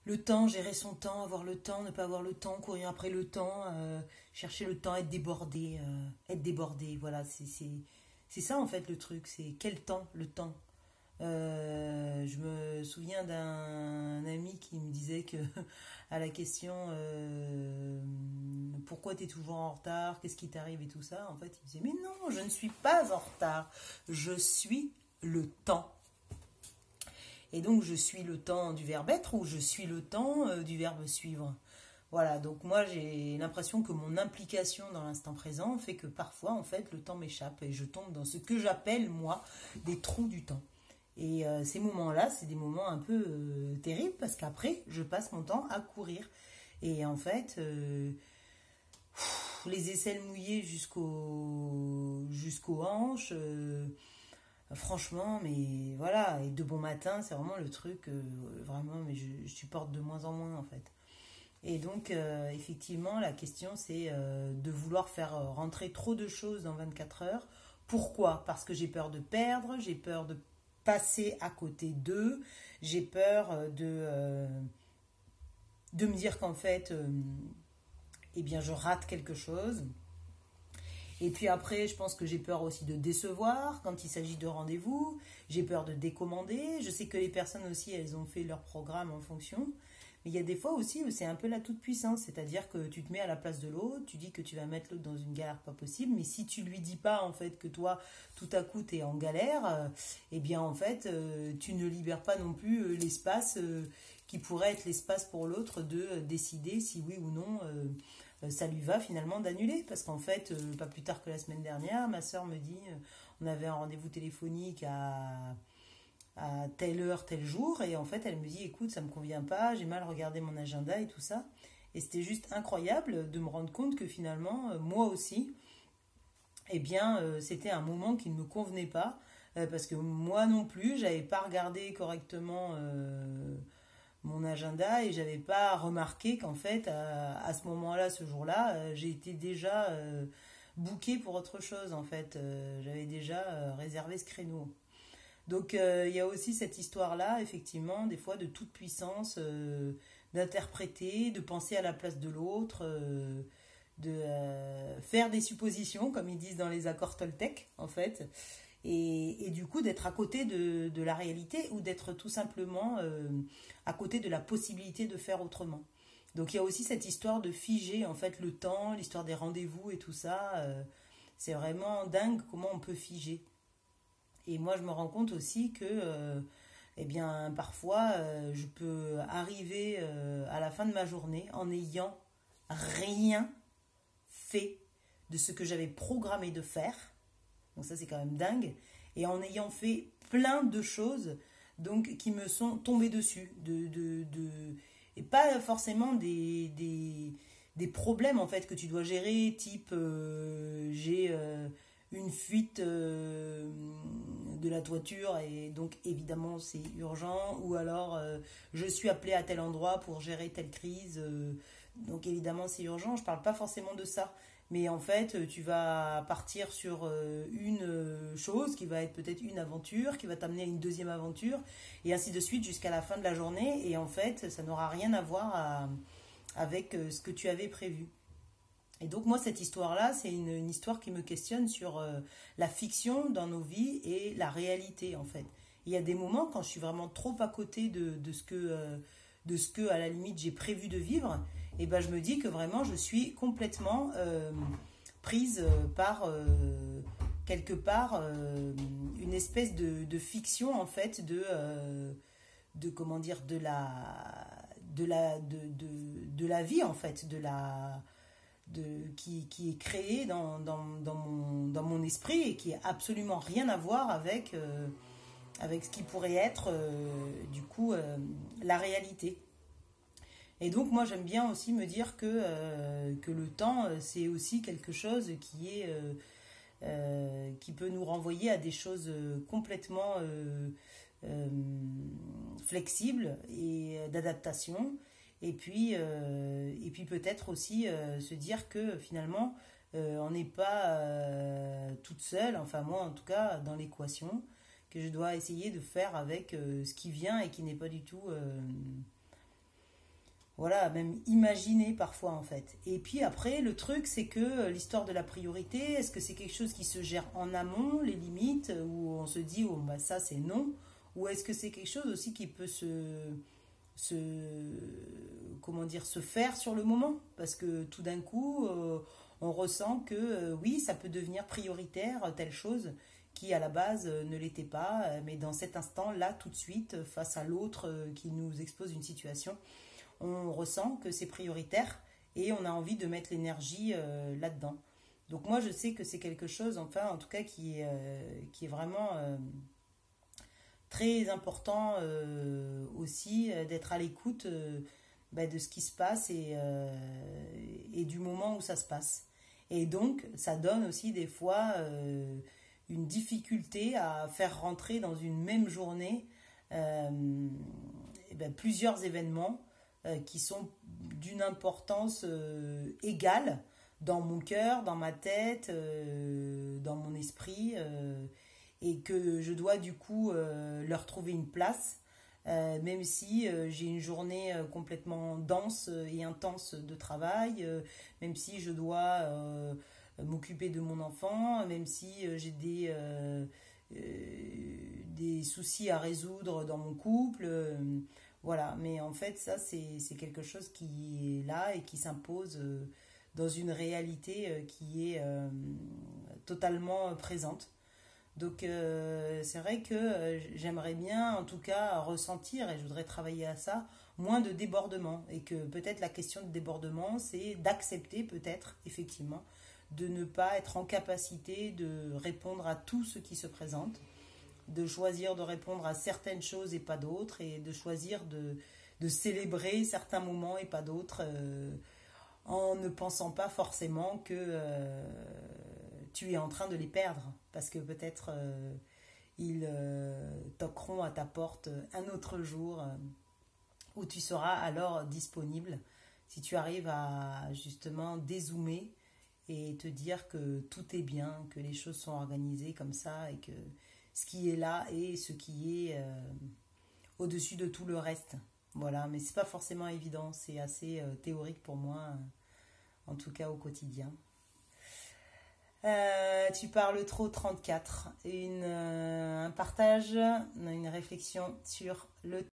le temps, gérer son temps, avoir le temps, ne pas avoir le temps, courir après le temps, chercher le temps, être débordé, voilà, c'est ça en fait le truc, c'est quel temps, le temps. Je me souviens d'un ami qui me disait que à la question pourquoi tu es toujours en retard, qu'est-ce qui t'arrive et tout ça, en fait il disait mais non, je ne suis pas en retard, je suis le temps. Et donc je suis le temps du verbe être ou je suis le temps du verbe suivre. Voilà, donc moi j'ai l'impression que mon implication dans l'instant présent fait que parfois en fait le temps m'échappe et je tombe dans ce que j'appelle moi des trous du temps. Et ces moments-là, c'est des moments un peu terribles parce qu'après, je passe mon temps à courir. Et en fait, les aisselles mouillées jusqu'aux hanches, franchement, mais voilà. Et de bon matin, c'est vraiment le truc, vraiment, mais je supporte de moins en moins en fait. Et donc, effectivement, la question, c'est de vouloir faire rentrer trop de choses dans 24 heures. Pourquoi? Parce que j'ai peur de perdre, j'ai peur de passer à côté d'eux, j'ai peur de me dire qu'en fait, eh bien, je rate quelque chose. Et puis après, je pense que j'ai peur aussi de décevoir quand il s'agit de rendez-vous. J'ai peur de décommander. Je sais que les personnes aussi, elles ont fait leur programme en fonction. Mais il y a des fois aussi où c'est un peu la toute-puissance. C'est-à-dire que tu te mets à la place de l'autre, tu dis que tu vas mettre l'autre dans une galère pas possible. Mais si tu lui dis pas en fait que toi, tout à coup, tu es en galère, eh bien en fait, tu ne libères pas non plus l'espace qui pourrait être l'espace pour l'autre de décider si oui ou non ça lui va finalement d'annuler. Parce qu'en fait, pas plus tard que la semaine dernière, ma soeur me dit, on avait un rendez-vous téléphonique à telle heure, tel jour, et en fait, elle me dit, écoute, ça me convient pas, j'ai mal regardé mon agenda et tout ça. Et c'était juste incroyable de me rendre compte que finalement, moi aussi, eh bien, c'était un moment qui ne me convenait pas, parce que moi non plus, j'avais pas regardé correctement mon agenda et j'avais pas remarqué qu'en fait à ce moment-là, ce jour-là, j'ai été déjà bookée pour autre chose en fait. J'avais déjà réservé ce créneau. Donc il y a aussi cette histoire-là, effectivement, des fois de toute puissance, d'interpréter, de penser à la place de l'autre, de faire des suppositions, comme ils disent dans les accords Toltec, en fait, et du coup d'être à côté de la réalité ou d'être tout simplement à côté de la possibilité de faire autrement. Donc il y a aussi cette histoire de figer en fait le temps, l'histoire des rendez-vous et tout ça. C'est vraiment dingue comment on peut figer. Et moi je me rends compte aussi que eh bien parfois je peux arriver à la fin de ma journée en n'ayant rien fait de ce que j'avais programmé de faire. Donc ça c'est quand même dingue. Et en ayant fait plein de choses donc, qui me sont tombées dessus. Et pas forcément des problèmes en fait que tu dois gérer, type j'ai une fuite de la toiture et donc évidemment c'est urgent, ou alors je suis appelé à tel endroit pour gérer telle crise, donc évidemment c'est urgent. Je parle pas forcément de ça, mais en fait tu vas partir sur une chose qui va être peut-être une aventure qui va t'amener à une deuxième aventure et ainsi de suite jusqu'à la fin de la journée, et en fait ça n'aura rien à voir avec ce que tu avais prévu. Et donc moi cette histoire-là, c'est une histoire qui me questionne sur la fiction dans nos vies et la réalité en fait. Il y a des moments quand je suis vraiment trop à côté de ce que à la limite j'ai prévu de vivre, et ben je me dis que vraiment je suis complètement prise par quelque part une espèce de fiction en fait de comment dire de la vie en fait qui est créé dans mon esprit et qui n'a absolument rien à voir avec ce qui pourrait être du coup la réalité. Et donc moi j'aime bien aussi me dire que le temps c'est aussi quelque chose qui peut nous renvoyer à des choses complètement euh, flexibles et d'adaptation. Et puis peut-être aussi se dire que finalement on n'est pas toute seule, enfin moi en tout cas dans l'équation, que je dois essayer de faire avec ce qui vient et qui n'est pas du tout Voilà, même imaginer parfois en fait. Et puis après, le truc, c'est que l'histoire de la priorité, est-ce que c'est quelque chose qui se gère en amont, les limites, où on se dit, oh bah ça c'est non, ou est-ce que c'est quelque chose aussi qui peut se, comment dire, se faire sur le moment? Parce que tout d'un coup, on ressent que oui, ça peut devenir prioritaire, telle chose qui à la base ne l'était pas, mais dans cet instant-là, tout de suite, face à l'autre qui nous expose une situation, on ressent que c'est prioritaire et on a envie de mettre l'énergie là-dedans. Donc moi je sais que c'est quelque chose, enfin en tout cas qui est vraiment très important aussi d'être à l'écoute de ce qui se passe et du moment où ça se passe. Et donc ça donne aussi des fois une difficulté à faire rentrer dans une même journée plusieurs événements qui sont d'une importance égale dans mon cœur, dans ma tête, dans mon esprit, et que je dois du coup leur trouver une place, même si j'ai une journée complètement dense et intense de travail, même si je dois m'occuper de mon enfant, même si j'ai des soucis à résoudre dans mon couple. Voilà, mais en fait, ça, c'est quelque chose qui est là et qui s'impose dans une réalité qui est totalement présente. Donc, c'est vrai que j'aimerais bien, en tout cas, ressentir, et je voudrais travailler à ça, moins de débordement. Et que peut-être la question de débordement, c'est d'accepter peut-être, effectivement, de ne pas être en capacité de répondre à tout ce qui se présente, de choisir de répondre à certaines choses et pas d'autres, et de choisir de célébrer certains moments et pas d'autres, en ne pensant pas forcément que tu es en train de les perdre, parce que peut-être ils toqueront à ta porte un autre jour où tu seras alors disponible, si tu arrives à justement dézoomer et te dire que tout est bien, que les choses sont organisées comme ça et que ce qui est là est ce qui est au-dessus de tout le reste. Voilà, mais c'est pas forcément évident, c'est assez théorique pour moi, en tout cas au quotidien. Tu parles trop 34. Un partage, une réflexion sur le